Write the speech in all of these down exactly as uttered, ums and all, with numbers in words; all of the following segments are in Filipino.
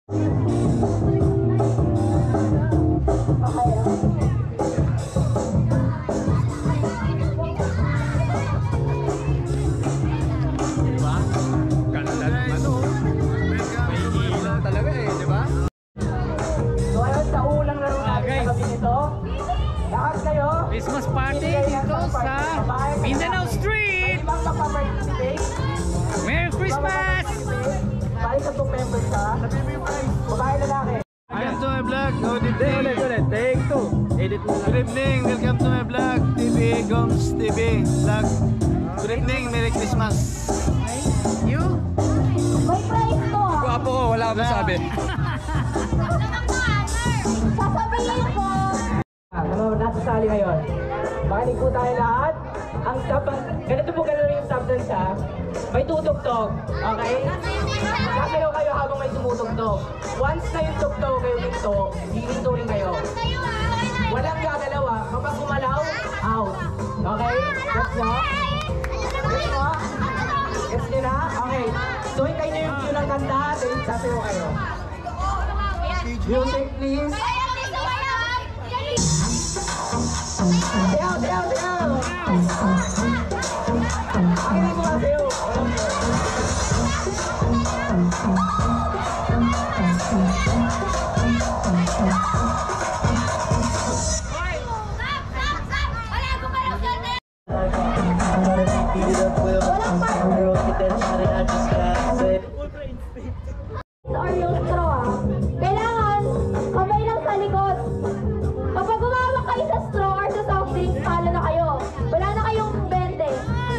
Christmas party dito sa Mindanao Street. Merry Christmas! Balik sa itong members ha. Babae lalaki. Welcome to my vlog. Good evening. Ulit, ulit. Take two. Edit mo Good evening. Welcome to my vlog. T V Goms T V vlog. Good evening. Merry Christmas. You? May price to ah. Guwapo ko, wala akong masabi. Sasabihin ko. Ano, nasasali ngayon. Makinig po tayo lahat. Ang stop, ganito po ganito yung stop dance ha. May tutugtog, okay? Sasayaw kayo habang may tumutugtog. Once na yung tugtog kayo minto, hihinto rin kayo. Walang gagalaw ha. Kapag gumalaw, out. Okay? Gets nyo? Gets nyo? Gets nyo na? Okay. So, hintay nyo yung cue ng kanta, then sasayaw kayo. Music please. Sayaw, sayaw, sayaw! Pakinig mo nga sayaw! Or yung straw ah. Kailangan kamay lang sa likod. Kapag gumawak kayo sa straw or sa soft drinks, palo na kayo. Wala na kayong bente.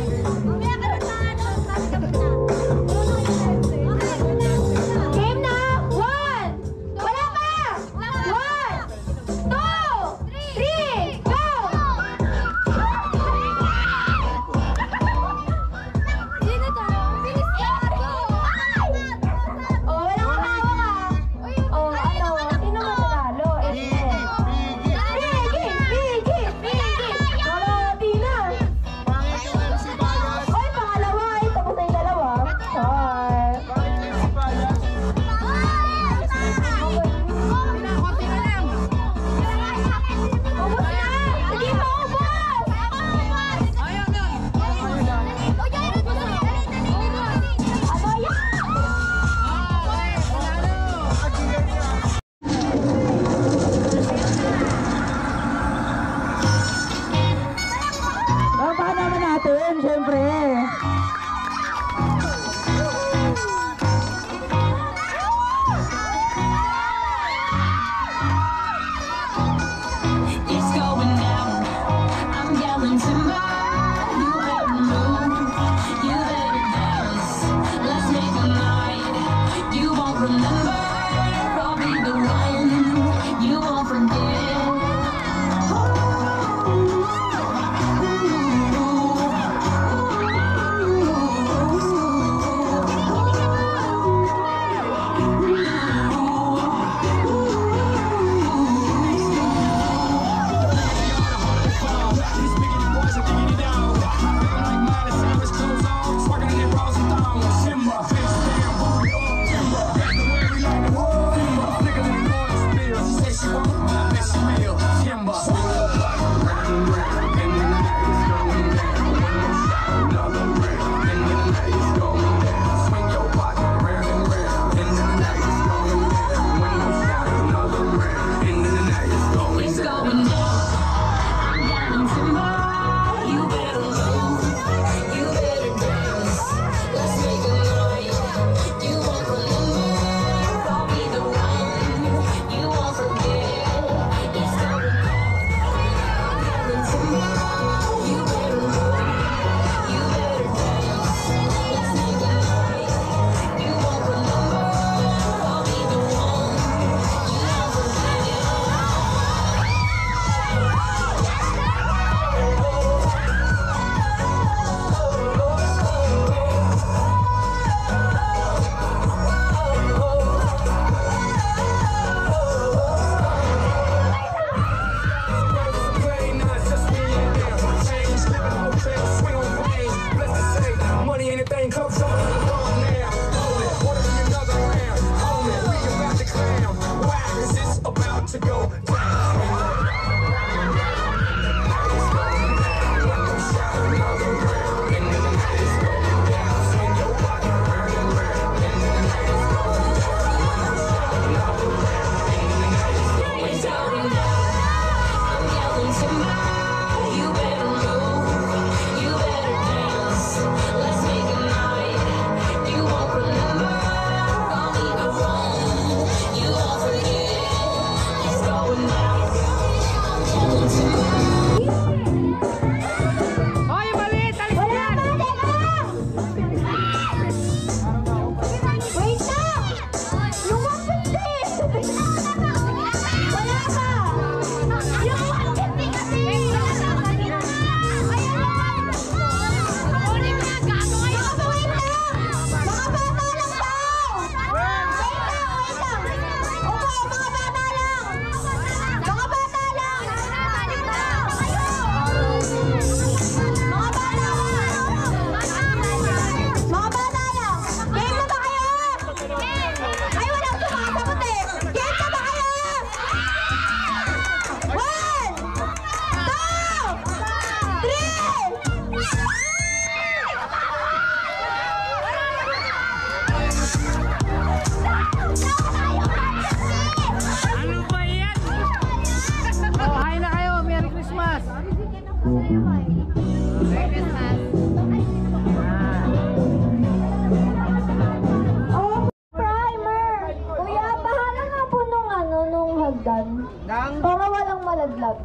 Game na! One! Wala pa! One! Two! Three! Go! Oh,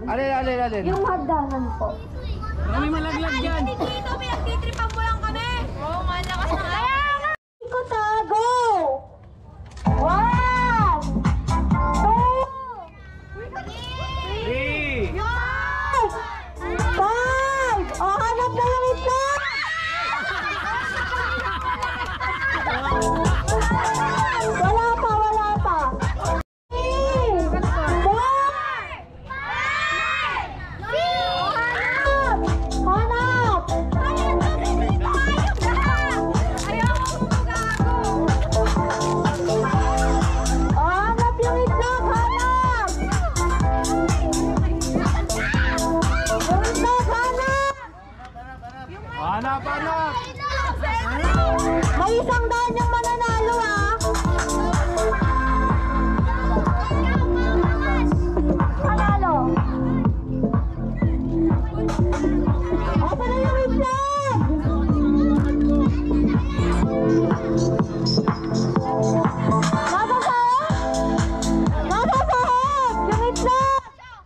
Alin, alin, alin. Yung hagdanan po. May malaglag dyan. Dito, pinagtitripan mo lang kami. Oo, nga, lakas na kaya nga. Iko tago. One. Two. Three. Five. Five. O, hanap na yung itlog. Wala pa, wala pa. Three. Four. Hanap! Hanap yung itlog! Hanap! Yung itlog! Hanap! Hanap, hanap. May isang daan yung mananalo ah! Panalo! Asa na yung itlog? Nasa sahog? Nasa sahog! Yung itlog!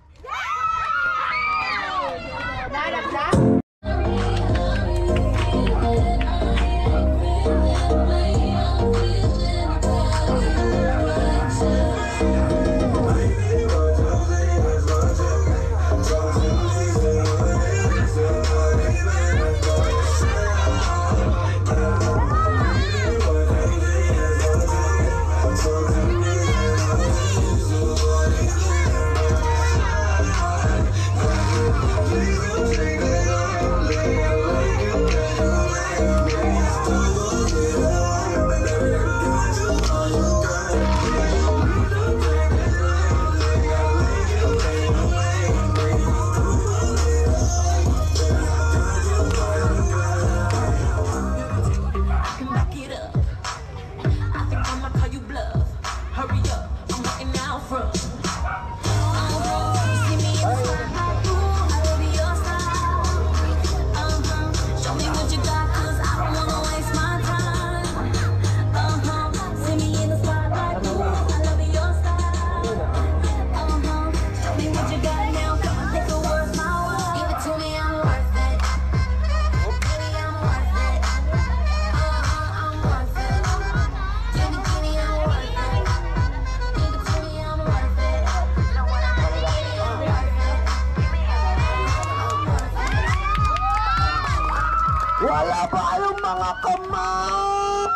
Wala ba kayong mga kamay?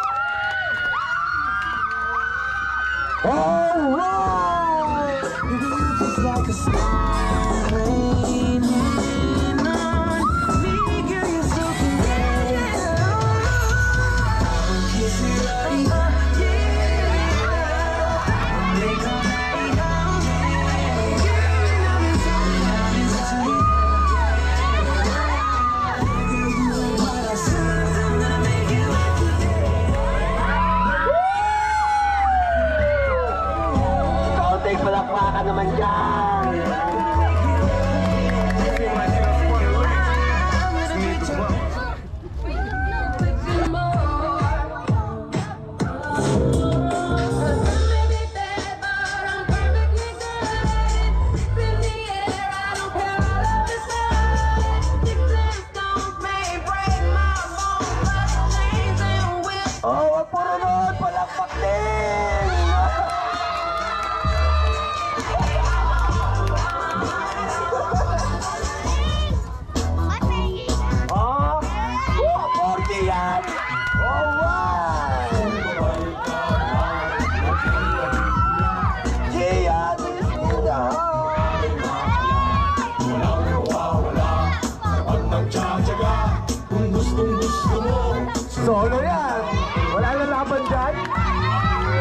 Alright! It's like a smile raining on me. Girl, you're so great. Kiss me right up, yeah. Take all night out, yeah. Girl, I'm inside, I'm inside. Palakpakan naman dyan! Oh, puro noon! Palakpak din! Solo yan! Wala na laban dyan!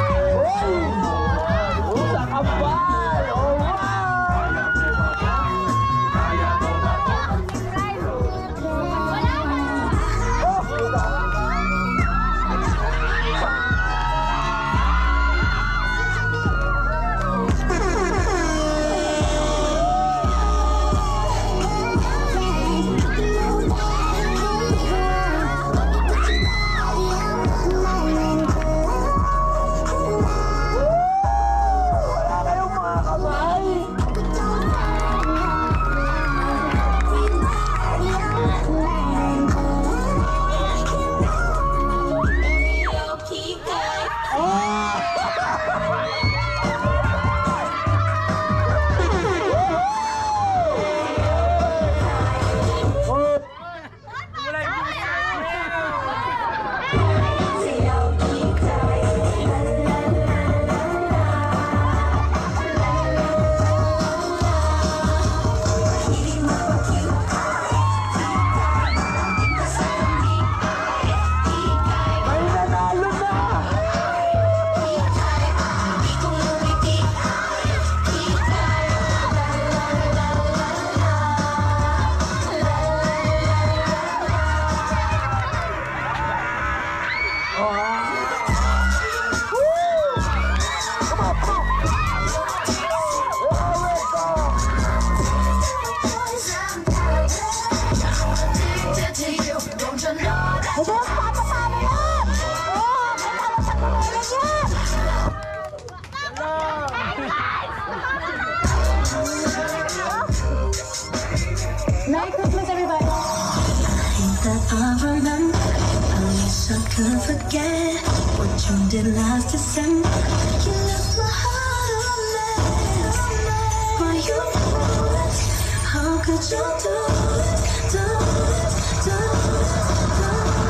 forget what you did last December. You left my heart a mess. Why you do it? How could you do it? Do it, do it, do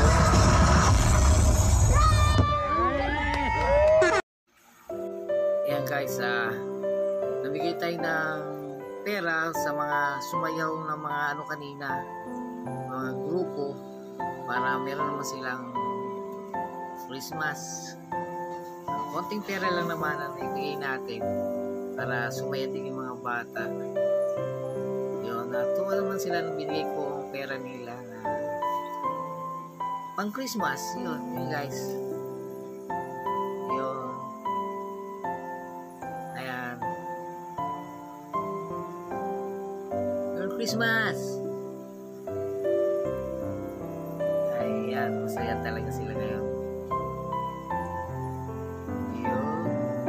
it. Ayan guys, ah, namigay tayo ng pera sa mga sumayaw ng mga ano kanina, mga grupo, para meron naman silang Christmas. Uh, konting pera lang naman ang ibigay natin para sumaya din yung mga bata. Yun, natuwa naman sila nung binigay ko ang pera nila na pang Christmas. Yun, yun guys. Yun. Ayan. Merry Christmas! Ayan, masaya talaga sila ngayon. Yun.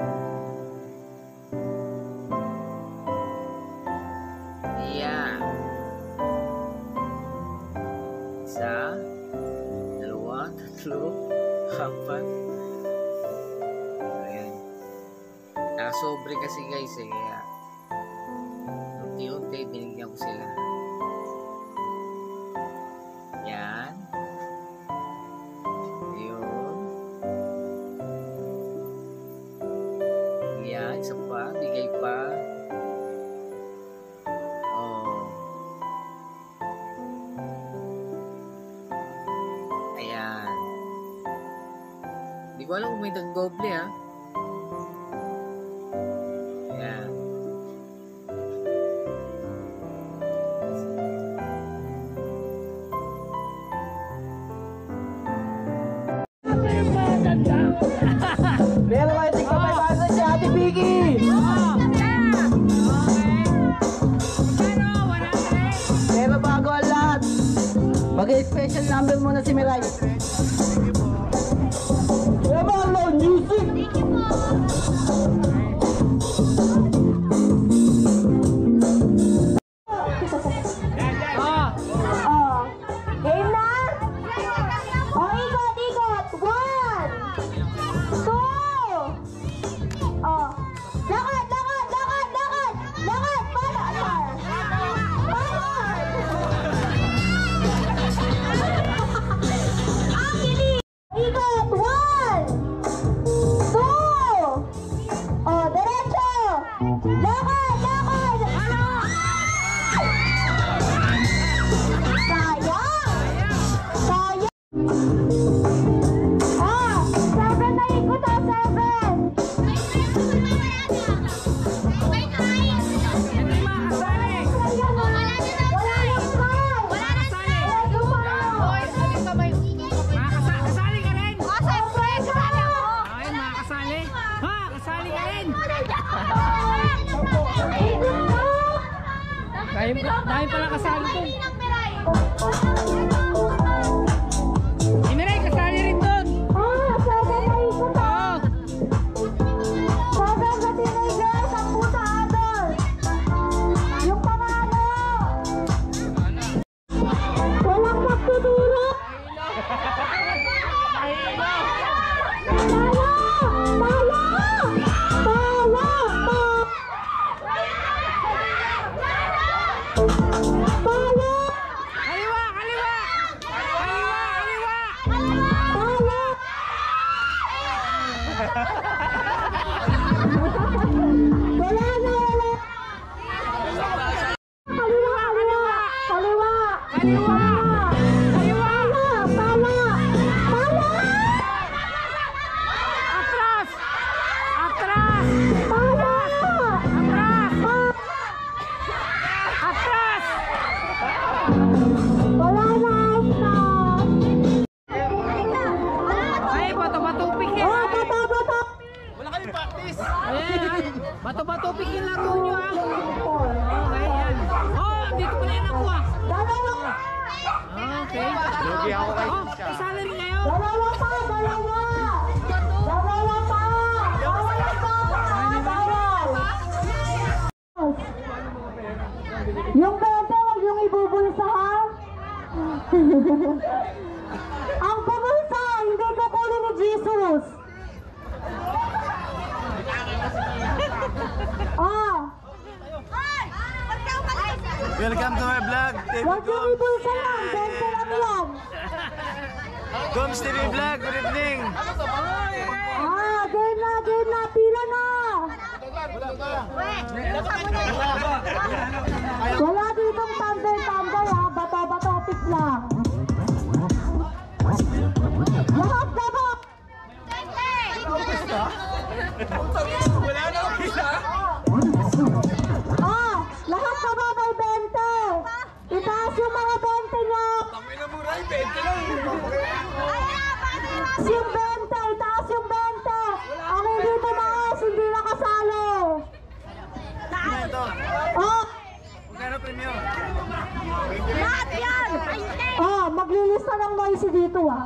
Ayan. Isa, dalawa, tatlo, apat. Ayan. Nakasobre kasi guys eh, kaya unti-unti binigyan ko sila. Yan. Yun. Yan, isa pa, bigay pa. Oh. Ayan. Hindi ko alam kung may nag-doble ha. Ayan. Meron kayo tigpa five hundred si Ate Vicky! Pero bago ang lahat, mag-special number muna si Miray. Diba ang music? Ah, Oh. Game na? Oh, ikot, ikot. One. Two. Oh. Lakad, lakad, lakad, lakad. Lakad, palad. Palad. Ang kilig. Ikot. One. Two. Oh, derecho. Lakad, lakad. Sayang! Sayang! Ah! Seven na ikot ah! Seven! hindi makasali. Wala yung call! Makasali. Makasa kasali ka rin. Siyempre ka! Ay, makasali. Ha, kasali ka rin. Ikot ka! Dahil, dahil pala kasali dun. Imiray, kasali rin dun. Ah! Seven na ikot ah! Oo. Seven na teenagers ang pusa adol! Yung panalo! Walang magtuturo! Talo! Talo! Talo! Talo! Kaliwa, kaliwa. Kaliwa, kaliwa. Talo! Wala na, wala! Kaliwa, kaliwa! Kaliwa! Kaliwa. Kaliwa. Talo! Talo! Atras. Atras. Talo! Atras. Atras. Wala na, stop! Ay, bato-bato pikin. Oh, bato, bato! Ayan, bato-bato pikin laro. Welcome to my vlog, T V Huwag yung Gomes. ibulsa lang, bente lang yan. Gomes T V Vlog, good evening. Ah, game na, game na, pila na. Wala ditong thunder-thunder ha, bato-bato-pit lang. Lahat na ba? Ah, lahat na ba may bente? Itaas yung mga bente nyo. Yung bente, itaas yung bente. Ang hindi tumaas, hindi nakasalo. Oh, Magkano premium? lahat yan. Oh, maglilista ng noisy dito ah.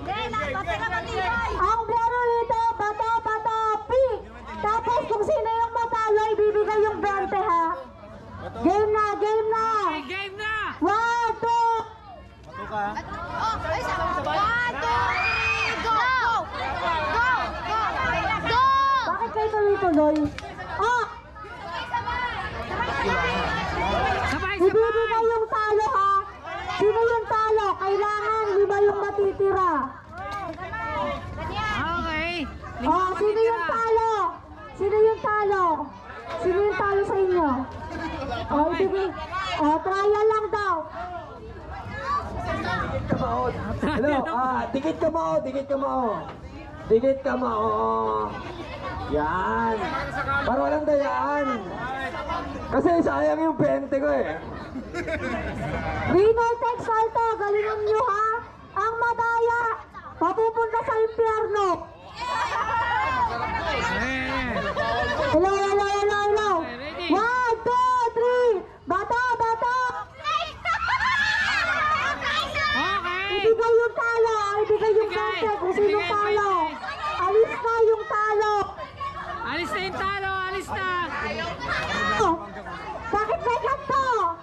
Ang blaro dito, bato, bato, pick. Tapos kung sino yung matalo, ibibigay yung bente ha. Game na, game na. Game na! One, two. Matuka. Bakit kayo tuloy-tuloy? Ah, Sabay, ibibigay sabay! yung talo ha. Sino yung talo? Kailangan lima yung matitira. Okay. Oh, sino yung talo? Sino yung talo? Sino yung talo sa inyo? Oh, ibigay. Oh, trial lang daw. Hello, ah, dikit ka mo, dikit ka mo. Dikit ka mo. Yan. Para walang dayaan. Kasi sayang yung bente ko eh. Winner takes salto, galingan nyo ha. Ang madaya, papupunta sa impyerno. Hello, hello, hello, hello. One, two, three. Bata, bata. Okay! Ibigay yung talo, ibigay yung bente kung sino talo. Alis na yung talo. Alis na yung talo, alis na! Oh, bakit may ganito?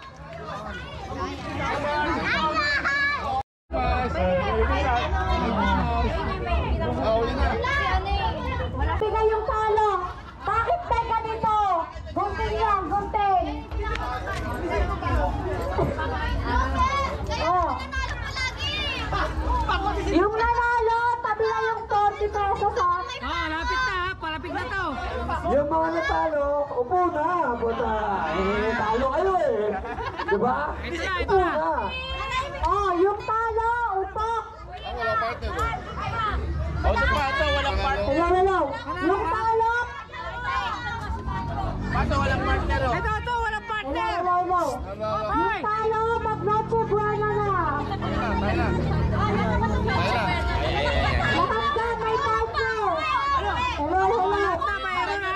Bigay yung talo. Bakit may ganito? Gunting yan, gunting. Oh. Yung nanalo, tabi na yung forty pesos ha. Oh, lapit na ha, palapit na to! Yung mga natalo, upo na. Buta, eh, talo kayo eh. Diba? Ito na, ito Upo na. na. Oh, yung talo, upo. Hello, hello. Yung talo. Ito, ito, walang Hello, partner! hello, hello. Yung talo, mag-noche buena na. Lahat ka, may partner. Hello, hello. Lahat na, mayroon ha!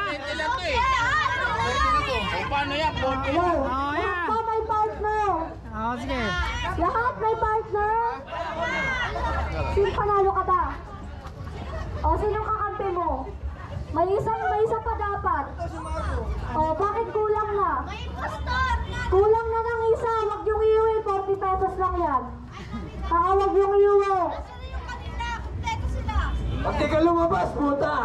Hello. Oh, Lahat yeah. ka, may partner. Oh, sige. Lahat may partner. Sino panalo ka ba? O, sino kakampi mo? May isa, may isa pa dapat. O, bakit kulang na? Kulang na ng isa. Huwag yung iuwi. forty pesos lang yan. Ah, huwag yung iuwi. Pag di ka lumabas, puta.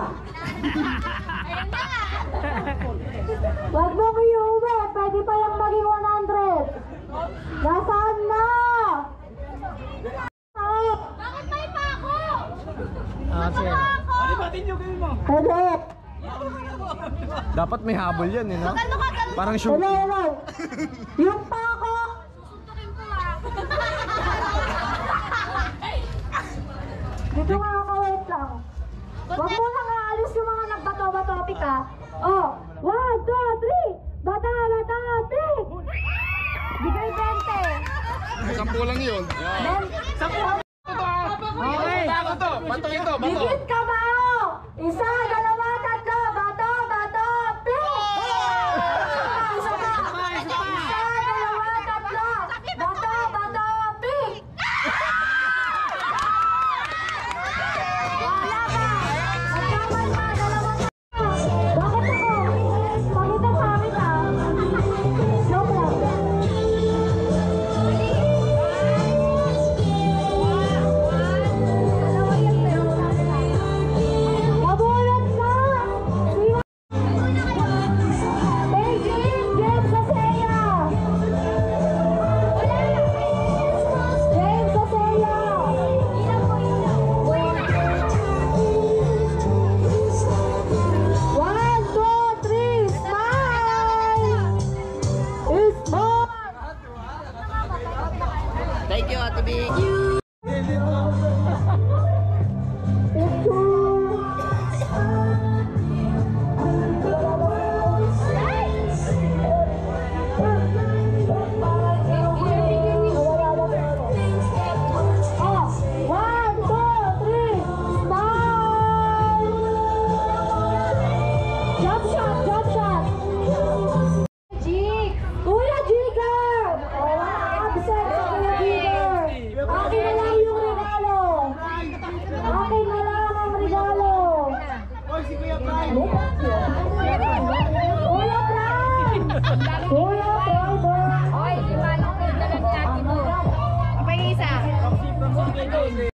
Huwag mong iuwi. Pwede pa yung maging one hundred. Nasaan na? Oh, Bakit may pako? Oh, sige. hello. Dapat may habol yan eh, no? Parang Hello, shooting. hello. Yung pako. Dito nga ako, wait lang. Huwag mo lang aalis yung mga nagbato-batopik ha. Oh, one, two, three. Bata, bata, three. Bigay bente. Sampu lang yun. Okay! Bigit ka ba? Isa, dalawa, tatlo. Bato, bato, pick. Isa pa. Isa pa. Isa, dalawa, tatlo. Bato, bato, pick. Wala ka. Magkaman pa, dalawa na. Bakit ako? Pakita sa amin ah. Joke lang. Dalawa yan, pero wala na. Akin na lang ang regalo. Kuya Brian! Kuya Brian! Oy, di ba? Ang dala ni ate mo. Kapag isa.